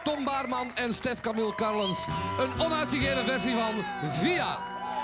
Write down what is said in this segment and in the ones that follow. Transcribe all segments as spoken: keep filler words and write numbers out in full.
Tom Barman en Stef Kamil Carlens. Een onuitgegeven versie van Via.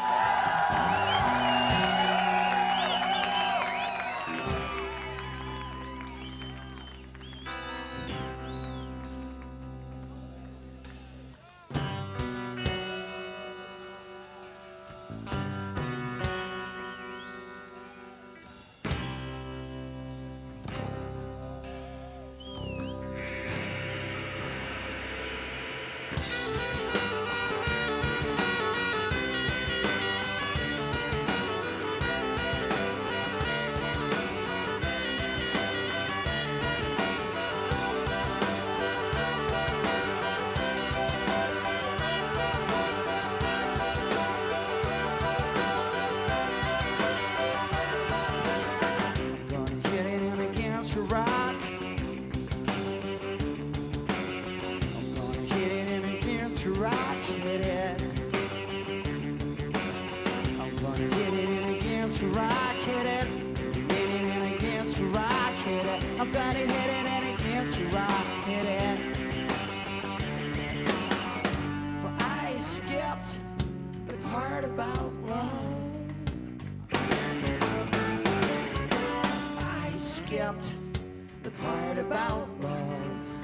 I'm gonna hit it and against the rock, hit it. But I skipped the part about love. I skipped the part about love.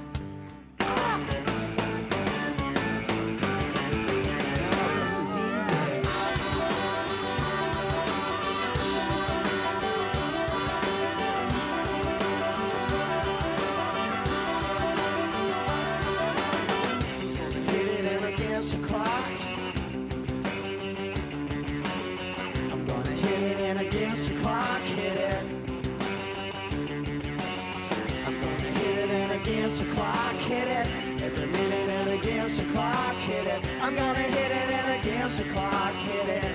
The clock. I'm gonna hit it and against the clock, hit it. I'm gonna hit it and against the clock, hit it. Every minute and against the clock, hit it. I'm gonna hit it and against the clock, hit it.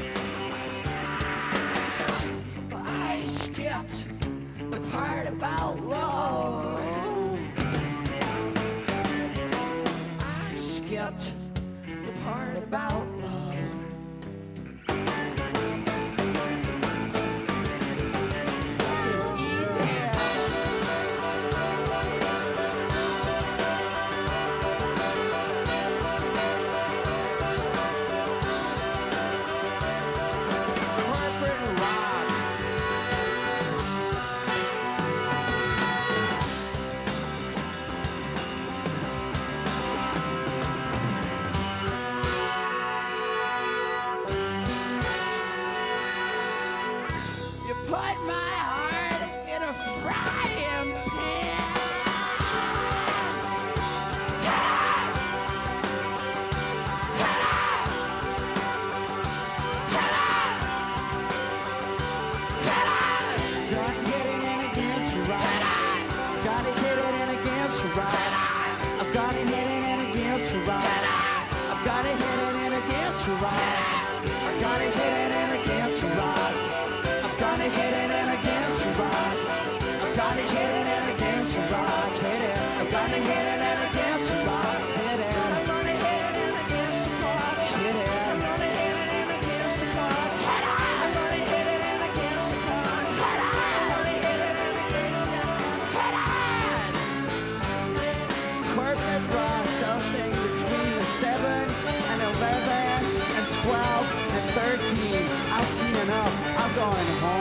But I skipped the part about love. I skipped part about love. This is easy. Corporate rock. Put my heart in a frying pan. Gotta hit it in against the right. Gotta hit it in against the right. I've gotta hit it in against the right. I've gotta hit it in against the right. I've gotta hit it in against the right. Gotta hit it and against the rock. I've gotta hit it and against the rock. Hit it. I've gotta hit it and against the rock. Hit it. I'm gonna hit it and against the rock. Hit it. I'm gonna hit it and against the rock. Hit it. I'm gonna hit it and against the rock. Hit it. I'm gonna hit it and against the rock. Hit it. Corporate rock, something between the seven and eleven and twelve and thirteen. I've seen enough. I'm going home.